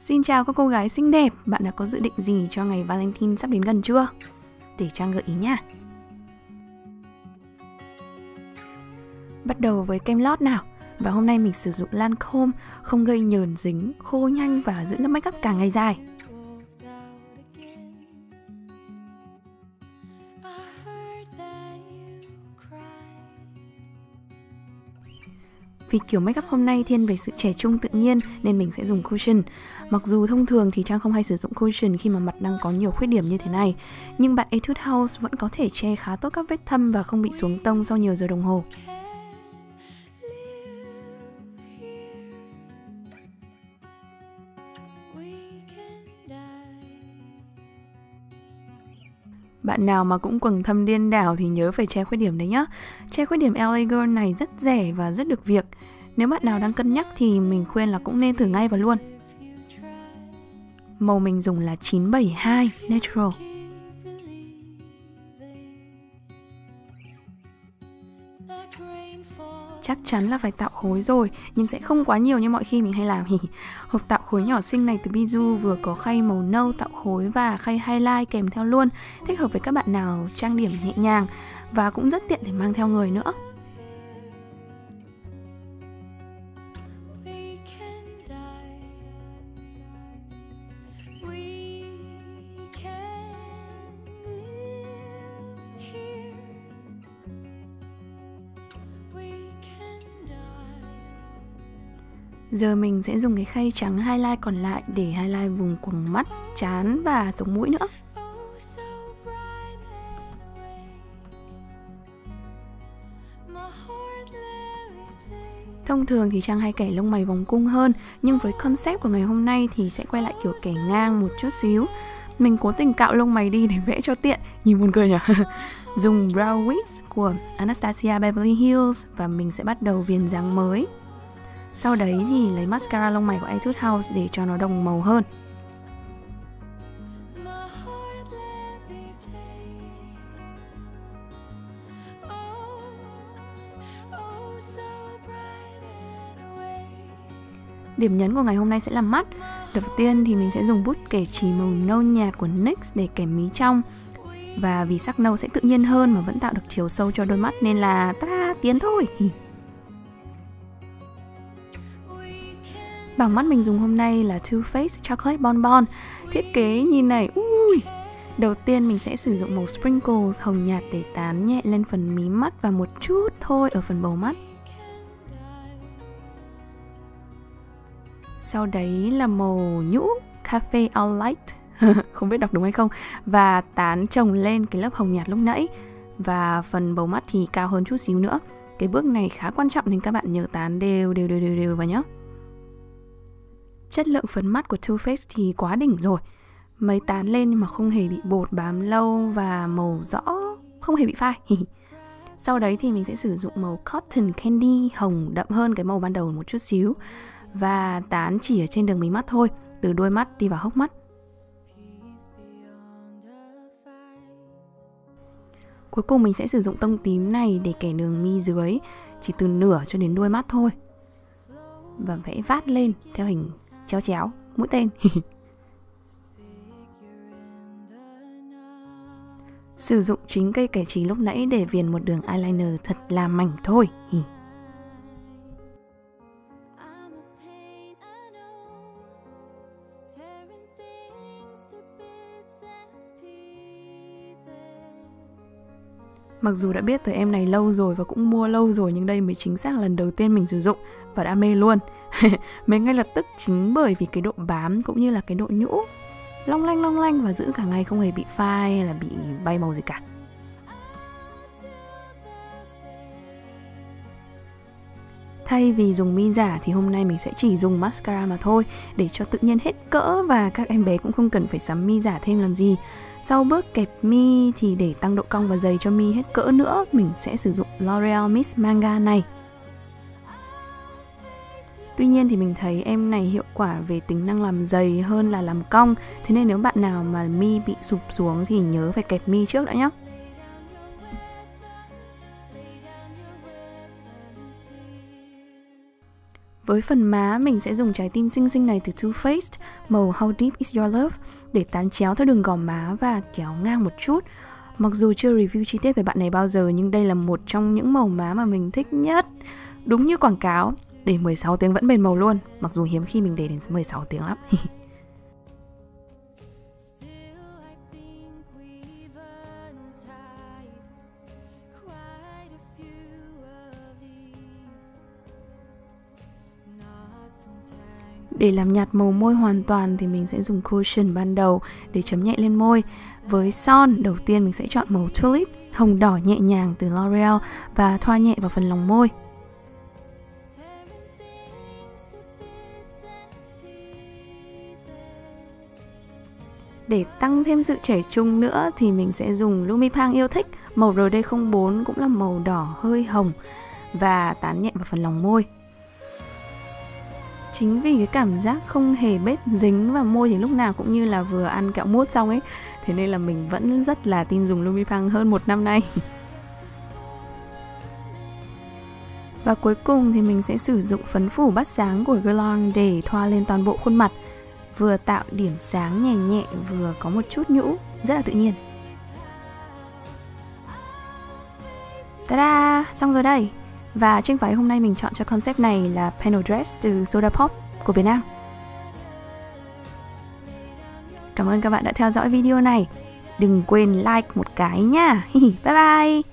Xin chào các cô gái xinh đẹp, bạn đã có dự định gì cho ngày Valentine sắp đến gần chưa? Để Trang gợi ý nha. Bắt đầu với kem lót nào. Và hôm nay mình sử dụng Lancôme, không gây nhờn dính, khô nhanh và giữ lớp make up càng ngày dài. Vì kiểu make up hôm nay thiên về sự trẻ trung tự nhiên nên mình sẽ dùng cushion. Mặc dù thông thường thì Trang không hay sử dụng cushion khi mà mặt đang có nhiều khuyết điểm như thế này, nhưng bạn Etude House vẫn có thể che khá tốt các vết thâm và không bị xuống tông sau nhiều giờ đồng hồ. Bạn nào mà cũng quầng thâm điên đảo thì nhớ phải che khuyết điểm đấy nhá. Che khuyết điểm LA Girl này rất rẻ và rất được việc. Nếu bạn nào đang cân nhắc thì mình khuyên là cũng nên thử ngay và luôn. Màu mình dùng là 972 Natural. Chắc chắn là phải tạo khối rồi, nhưng sẽ không quá nhiều như mọi khi mình hay làm. Hộp tạo khối nhỏ xinh này từ Bijou vừa có khay màu nâu tạo khối và khay highlight kèm theo luôn, thích hợp với các bạn nào trang điểm nhẹ nhàng và cũng rất tiện để mang theo người nữa. Giờ mình sẽ dùng cái khay trắng highlight còn lại để highlight vùng quầng mắt, trán và sống mũi nữa. Thông thường thì Trang hay kẻ lông mày vòng cung hơn, nhưng với concept của ngày hôm nay thì sẽ quay lại kiểu kẻ ngang một chút xíu. Mình cố tình cạo lông mày đi để vẽ cho tiện, nhìn buồn cười nhỉ. Dùng Brow Wigs của Anastasia Beverly Hills và mình sẽ bắt đầu viền dáng mới. Sau đấy thì lấy mascara lông mày của Etude House để cho nó đồng màu hơn. Điểm nhấn của ngày hôm nay sẽ là mắt. Đầu tiên thì mình sẽ dùng bút kẻ chì màu nâu nhạt của NYX để kẻ mí trong. Và vì sắc nâu sẽ tự nhiên hơn mà vẫn tạo được chiều sâu cho đôi mắt nên là ta-da, tiến thôi. Bảng mắt mình dùng hôm nay là Too Faced Chocolate Bonbon. Thiết kế nhìn này, ui. Đầu tiên mình sẽ sử dụng màu Sprinkles hồng nhạt để tán nhẹ lên phần mí mắt và một chút thôi ở phần bầu mắt. Sau đấy là màu nhũ Cafe All Light, không biết đọc đúng hay không, và tán chồng lên cái lớp hồng nhạt lúc nãy. Và phần bầu mắt thì cao hơn chút xíu nữa. Cái bước này khá quan trọng nên các bạn nhớ tán đều vào nhé. Chất lượng phấn mắt của Too Faced thì quá đỉnh rồi. Mấy tán lên nhưng mà không hề bị bột bám lâu và màu rõ, không hề bị phai. Sau đấy thì mình sẽ sử dụng màu Cotton Candy hồng đậm hơn cái màu ban đầu một chút xíu. Và tán chỉ ở trên đường mí mắt thôi, từ đuôi mắt đi vào hốc mắt. Cuối cùng mình sẽ sử dụng tông tím này để kẻ đường mi dưới, chỉ từ nửa cho đến đuôi mắt thôi. Và vẽ vát lên theo hình chéo chéo, mũi tên. Sử dụng chính cây kẻ chì lúc nãy để viền một đường eyeliner thật là mảnh thôi. Mặc dù đã biết tới em này lâu rồi và cũng mua lâu rồi, nhưng đây mới chính xác là lần đầu tiên mình sử dụng và đã mê luôn. Mê ngay lập tức chính bởi vì cái độ bám cũng như là cái độ nhũ long lanh và giữ cả ngày không hề bị phai hay là bị bay màu gì cả. Thay vì dùng mi giả thì hôm nay mình sẽ chỉ dùng mascara mà thôi, để cho tự nhiên hết cỡ và các em bé cũng không cần phải sắm mi giả thêm làm gì. Sau bước kẹp mi thì để tăng độ cong và dày cho mi hết cỡ nữa, mình sẽ sử dụng L'Oreal Miss Manga này. Tuy nhiên thì mình thấy em này hiệu quả về tính năng làm dày hơn là làm cong, thế nên nếu bạn nào mà mi bị sụp xuống thì nhớ phải kẹp mi trước đã nhé. Với phần má, mình sẽ dùng trái tim xinh xinh này từ Too Faced, màu How Deep Is Your Love, để tán chéo theo đường gò má và kéo ngang một chút. Mặc dù chưa review chi tiết về bạn này bao giờ, nhưng đây là một trong những màu má mà mình thích nhất. Đúng như quảng cáo, để 16 tiếng vẫn bền màu luôn. Mặc dù hiếm khi mình để đến 16 tiếng lắm. Để làm nhạt màu môi hoàn toàn thì mình sẽ dùng cushion ban đầu để chấm nhẹ lên môi. Với son, đầu tiên mình sẽ chọn màu Tulip, hồng đỏ nhẹ nhàng từ L'Oreal và thoa nhẹ vào phần lòng môi. Để tăng thêm sự trẻ trung nữa thì mình sẽ dùng Lumipang yêu thích, màu RD04 cũng là màu đỏ hơi hồng, và tán nhẹ vào phần lòng môi. Chính vì cái cảm giác không hề bết dính vào môi thì lúc nào cũng như là vừa ăn kẹo mút xong ấy, thế nên là mình vẫn rất là tin dùng Lumipang hơn 1 năm nay. Và cuối cùng thì mình sẽ sử dụng phấn phủ bắt sáng của Guerlain để thoa lên toàn bộ khuôn mặt, vừa tạo điểm sáng nhẹ nhẹ, vừa có một chút nhũ, rất là tự nhiên. Ta-da! Xong rồi đây! Và chiếc váy hôm nay mình chọn cho concept này là Panel Dress từ Soda Pop của Việt Nam. Cảm ơn các bạn đã theo dõi video này. Đừng quên like một cái nha. Bye bye!